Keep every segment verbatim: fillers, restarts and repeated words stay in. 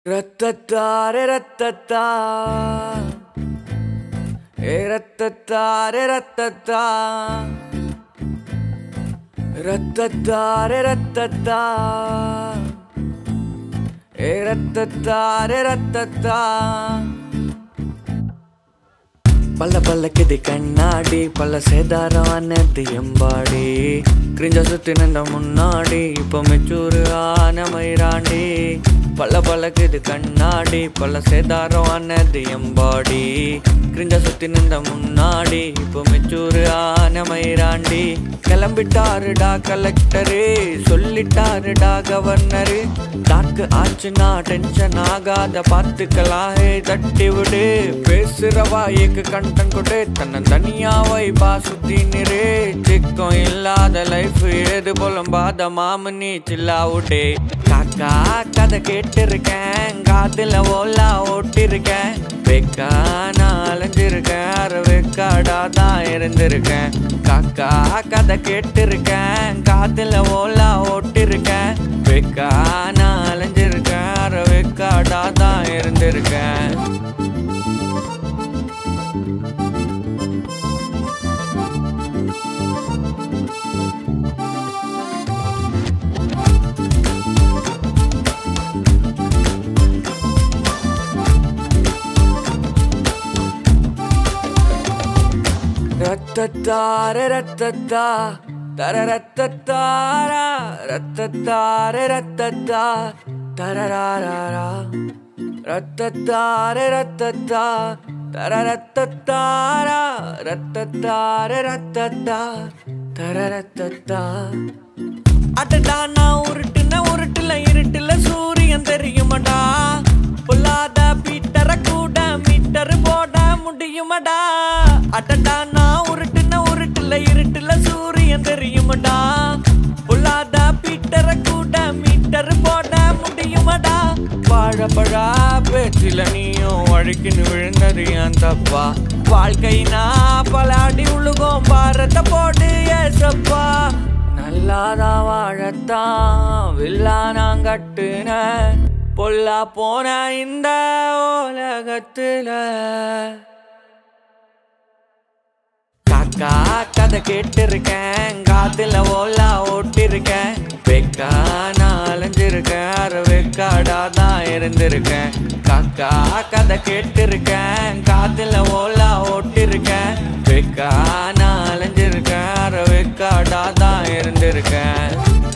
रत्तता रे रत्तता ए रत्तता रे रत्तता रत्तता रे रत्तता ए रत्तता रे रत्तता पल्ल पल्लक्किदि कण्णाडी पल्ल சேதாரமானது எம்பாடி கிரிஞ்ச சுத்தி நின்ற முன்னாடி இப்போ மெச்சூரு ஆன மயிராண்டி பல்ல பல்லக்குது கண்ணாடி பல்ல சேதாரமானது எம்பாடி கிரிஞ்ச சுத்தி நின்ற முன்னாடி இப்போ மெச்சூரு ஆன மயிராண்டி கிளம்பிட்டாருடா கலெக்டரு சொல்லிட்டாருடா கவர்னரு டாக்கு ஆச்சுன்னா டென்ஷன் ஆகாத பார்த்துக்கலாம் தட்டி விடு பேசுற வாய்க்கு கண்டன் கொடு தன்னை தனியா வைபா சுத்தி நிறு சிக்கம் இல்லாத லைஃப் ஏது புலம்பாத மாமு நீ சில்லாவுடே காக்கா கதை கேட்டிருக்கேன் காதுல ஓலா ஓட்டிருக்கேன் வெக்கா நான் அலைஞ்சிருக்கேன் அரை வெக்காடா தான் இருந்திருக்கேன் காக்கா கதை கேட்டிருக்கேன் காதுல ஓலா ஓட்டிருக்கேன் வெக்கா நான் அலைஞ்சிருக்கேன் அரை வெக்காடா தான் இருந்திருக்கேன் रत्तता रे रत्तता तररत्ततारा रत्तता रे रत्तता तररारारा रत्तता रे रत्तता तररत्ततारा रत्तता रे रत्तता तररत्तता அடடா நான் உருட்டுன உருட்டுல இருட்டுல சூரியன் தெரியுமடா பொல்லாத பீட்டர கூட மீட்டர் போட முடியுமடா அடடா நான் உருட்டுன உருட்டுல இருட்டுல சூரியன் தெரியுமடா பொல்லாத பீட்டர கூட மீட்டர் போட முடியுமடா வாழப்பழா பேச்சில நீயும் வழுக்கின்னு விழுந்தது ஏன் தப்பா வாழ்க்கைனா பலாடி உழுகும் பாரத போடு ஏசப்பா நல்லாதான் வாழத்தான் வில்லா நான் கட்டுன பொல்லா போன இந்த உலகத்துல காக்கா கதை கேட்டிருக்கேன் காதுல ஓலா ஓட்டிருக்கேன் வெக்கா நான் அலைஞ்சிருக்கேன் அரை வெக்காடா தான் இருந்திருக்கேன் காக்கா கதை கேட்டிருக்கேன் காதுல ஓலா ஓட்டிருக்கேன் வெக்கா நான் அலைஞ்சிருக்கேன் அரை வெக்காடா தான் இருந்திருக்கேன்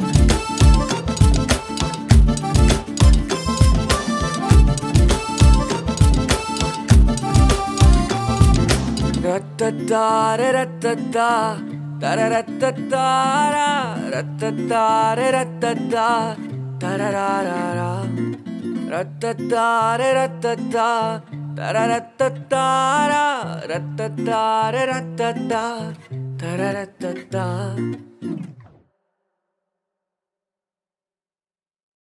रत्तता रे रत्तता तररत्ततारा रत्तता रे रत्तता तररारारा रत्तता रे रत्तता तररत्ततारा रत्तता रे रत्तता तररत्तता